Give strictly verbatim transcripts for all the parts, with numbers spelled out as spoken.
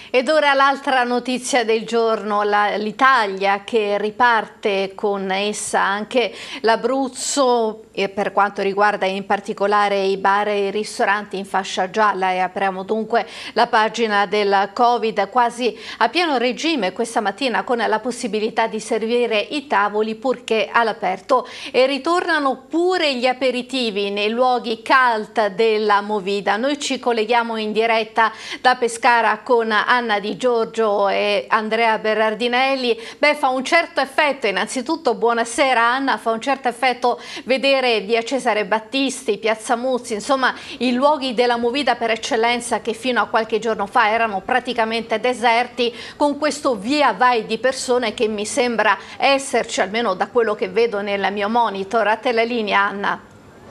Ed ora l'altra notizia del giorno, l'Italia che riparte con essa anche l'Abruzzo per quanto riguarda in particolare i bar e i ristoranti in fascia gialla, e apriamo dunque la pagina del Covid quasi a pieno regime questa mattina con la possibilità di servire i tavoli purché all'aperto, e ritornano pure gli aperitivi nei luoghi cult della Movida. Noi ci colleghiamo in diretta da Pescara con Anna Di Giorgio e Andrea Berardinelli. Beh, fa un certo effetto, innanzitutto buonasera Anna, fa un certo effetto vedere via Cesare Battisti, Piazza Muzzi, insomma i luoghi della Movida per eccellenza che fino a qualche giorno fa erano praticamente deserti, con questo via vai di persone che mi sembra esserci, almeno da quello che vedo nel mio monitor. A te la linea, Anna.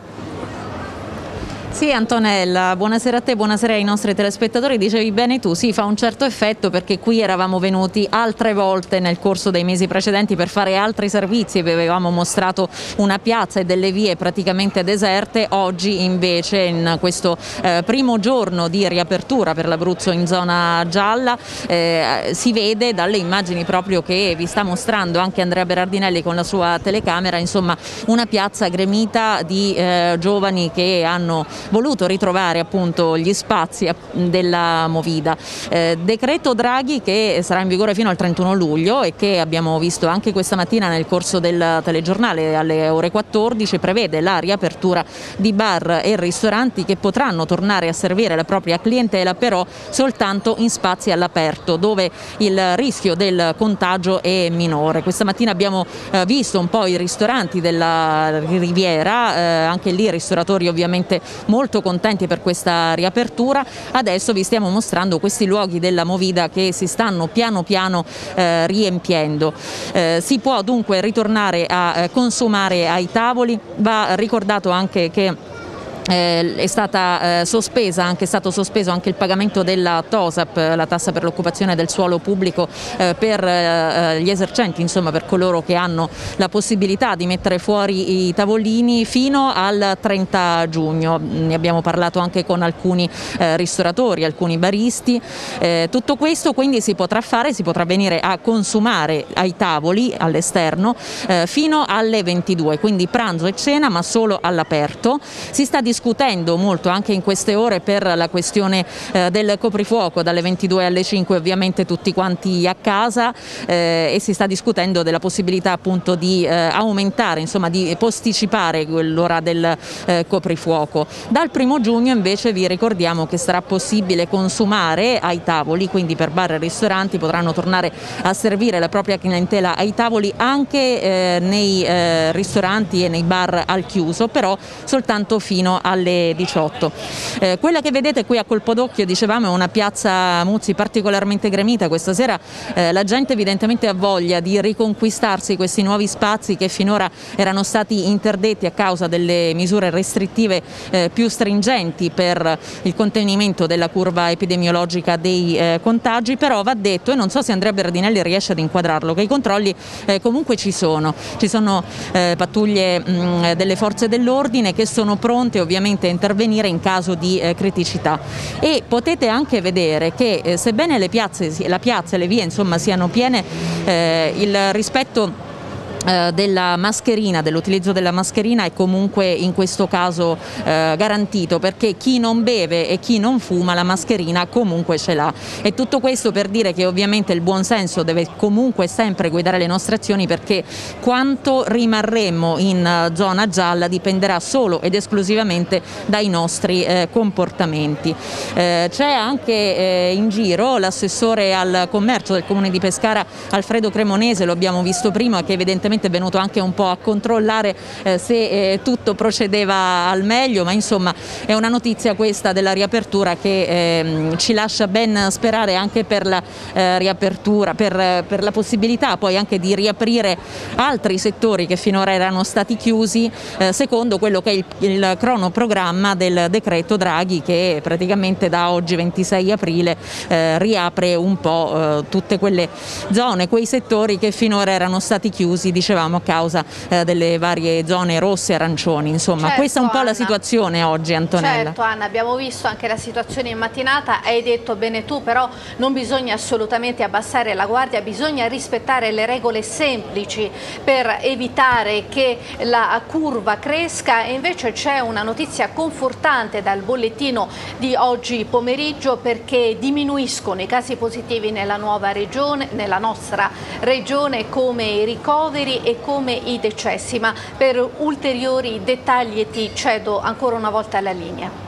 Sì, Antonella, buonasera a te, buonasera ai nostri telespettatori. Dicevi bene tu, sì, fa un certo effetto perché qui eravamo venuti altre volte nel corso dei mesi precedenti per fare altri servizi, vi avevamo mostrato una piazza e delle vie praticamente deserte. Oggi invece, in questo eh, primo giorno di riapertura per l'Abruzzo in zona gialla, eh, si vede dalle immagini proprio che vi sta mostrando anche Andrea Berardinelli con la sua telecamera, insomma una piazza gremita di eh, giovani che hanno voluto ritrovare appunto gli spazi della Movida. Eh, decreto Draghi che sarà in vigore fino al trentuno luglio e che abbiamo visto anche questa mattina nel corso del telegiornale alle ore quattordici prevede la riapertura di bar e ristoranti che potranno tornare a servire la propria clientela, però soltanto in spazi all'aperto dove il rischio del contagio è minore. Questa mattina abbiamo eh, visto un po' i ristoranti della Riviera, eh, anche lì ristoratori ovviamente molto contenti per questa riapertura. Adesso vi stiamo mostrando questi luoghi della Movida che si stanno piano piano eh, riempiendo. Eh, si può dunque ritornare a eh, consumare ai tavoli. Va ricordato anche che Eh, è stata eh, sospesa, anche, è stato sospeso anche il pagamento della TOSAP, la tassa per l'occupazione del suolo pubblico, eh, per eh, gli esercenti, insomma per coloro che hanno la possibilità di mettere fuori i tavolini fino al trenta giugno. Ne abbiamo parlato anche con alcuni eh, ristoratori, alcuni baristi. Eh, tutto questo quindi si potrà fare, si potrà venire a consumare ai tavoli all'esterno eh, fino alle ventidue, quindi pranzo e cena ma solo all'aperto. Si sta discutendo molto anche in queste ore per la questione eh, del coprifuoco dalle ventidue alle cinque, ovviamente tutti quanti a casa, eh, e si sta discutendo della possibilità appunto di eh, aumentare, insomma di posticipare l'ora del eh, coprifuoco. Dal primo giugno invece vi ricordiamo che sarà possibile consumare ai tavoli, quindi per bar e ristoranti potranno tornare a servire la propria clientela ai tavoli anche eh, nei eh, ristoranti e nei bar al chiuso, però soltanto fino alle diciotto. Eh, quella che vedete qui a colpo d'occhio, dicevamo, è una piazza Muzzi particolarmente gremita. Questa sera eh, la gente evidentemente ha voglia di riconquistarsi questi nuovi spazi che finora erano stati interdetti a causa delle misure restrittive eh, più stringenti per il contenimento della curva epidemiologica dei eh, contagi, però va detto, e non so se Andrea Berardinelli riesce ad inquadrarlo, che i controlli eh, comunque ci sono, ci sono eh, pattuglie mh, delle forze dell'ordine che sono pronte ovviamente a intervenire in caso di eh, criticità, e potete anche vedere che eh, sebbene le piazze, la piazza e le vie insomma siano piene, eh, il rispetto della mascherina, dell'utilizzo della mascherina è comunque in questo caso eh, garantito, perché chi non beve e chi non fuma la mascherina comunque ce l'ha. E tutto questo per dire che ovviamente il buon senso deve comunque sempre guidare le nostre azioni, perché quanto rimarremo in zona gialla dipenderà solo ed esclusivamente dai nostri eh, comportamenti. Eh, c'è anche eh, in giro l'assessore al commercio del comune di Pescara, Alfredo Cremonese, lo abbiamo visto prima, che evidentemente è venuto anche un po' a controllare eh, se eh, tutto procedeva al meglio, ma insomma è una notizia questa della riapertura che eh, ci lascia ben sperare anche per la eh, riapertura, per, per la possibilità poi anche di riaprire altri settori che finora erano stati chiusi, eh, secondo quello che è il, il cronoprogramma del decreto Draghi, che praticamente da oggi ventisei aprile eh, riapre un po' eh, tutte quelle zone, quei settori che finora erano stati chiusi dicevamo a causa eh, delle varie zone rosse e arancioni. Insomma, certo, questa è un po' Anna. la situazione oggi, Antonella. Certo Anna, abbiamo visto anche la situazione in mattinata, hai detto bene tu, però non bisogna assolutamente abbassare la guardia, bisogna rispettare le regole semplici per evitare che la curva cresca. E invece c'è una notizia confortante dal bollettino di oggi pomeriggio, perché diminuiscono i casi positivi nella nuova regione, nella nostra regione, come i ricoveri e come i decessi. Ma per ulteriori dettagli ti cedo ancora una volta la linea.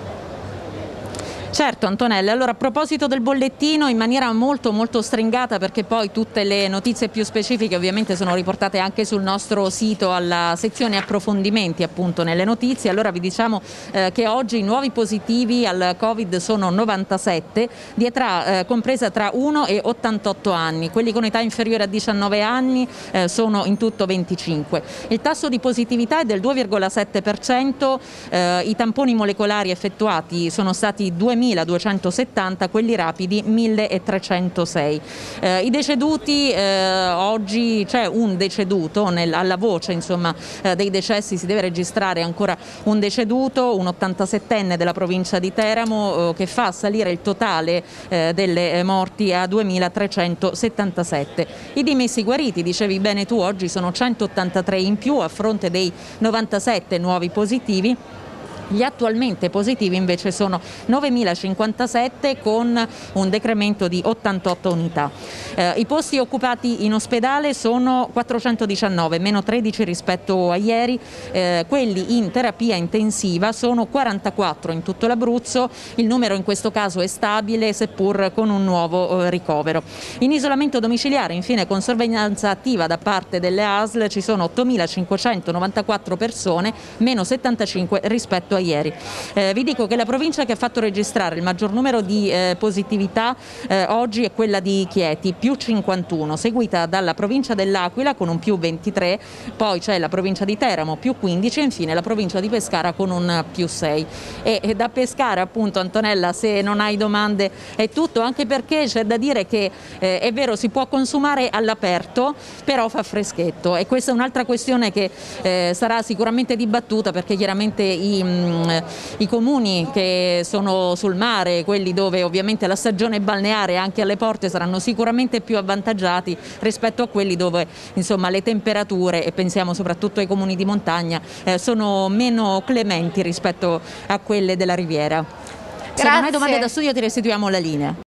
Certo Antonella, allora a proposito del bollettino, in maniera molto molto stringata, perché poi tutte le notizie più specifiche ovviamente sono riportate anche sul nostro sito alla sezione approfondimenti, appunto nelle notizie. Allora vi diciamo eh, che oggi i nuovi positivi al Covid sono novantasette, di età eh, compresa tra uno e ottantotto anni, quelli con età inferiore a diciannove anni eh, sono in tutto venticinque. Il tasso di positività è del due virgola sette per cento, eh, i tamponi molecolari effettuati sono stati duemiladuecentosettanta, quelli rapidi milletrecentosei. Eh, I deceduti, eh, oggi c'è un deceduto, nel, alla voce insomma, eh, dei decessi si deve registrare ancora un deceduto, un ottantasettenne della provincia di Teramo, eh, che fa salire il totale eh, delle morti a duemilatrecentosettantasette. I dimessi guariti, dicevi bene tu, oggi sono centottantatré in più a fronte dei novantasette nuovi positivi. Gli attualmente positivi invece sono novemilacinquantasette, con un decremento di ottantotto unità. Eh, I posti occupati in ospedale sono quattrocentodiciannove, meno tredici rispetto a ieri. Eh, quelli in terapia intensiva sono quarantaquattro in tutto l'Abruzzo. Il numero in questo caso è stabile, seppur con un nuovo eh, ricovero. In isolamento domiciliare, infine, con sorveglianza attiva da parte delle A S L ci sono ottomilacinquecentonovantaquattro persone, meno settantacinque rispetto a ieri. Eh, vi dico che la provincia che ha fatto registrare il maggior numero di eh, positività eh, oggi è quella di Chieti, più cinquantuno, seguita dalla provincia dell'Aquila con un più ventitré, poi c'è la provincia di Teramo più quindici e infine la provincia di Pescara con un più sei. E, e da Pescara, appunto, Antonella, se non hai domande è tutto, anche perché c'è da dire che eh, è vero, si può consumare all'aperto, però fa freschetto, e questa è un'altra questione che eh, sarà sicuramente dibattuta, perché chiaramente i i comuni che sono sul mare, quelli dove ovviamente la stagione balneare è anche alle porte, saranno sicuramente più avvantaggiati rispetto a quelli dove insomma le temperature, e pensiamo soprattutto ai comuni di montagna, eh, sono meno clementi rispetto a quelle della Riviera. Se non hai domande da studio ti restituiamo la linea.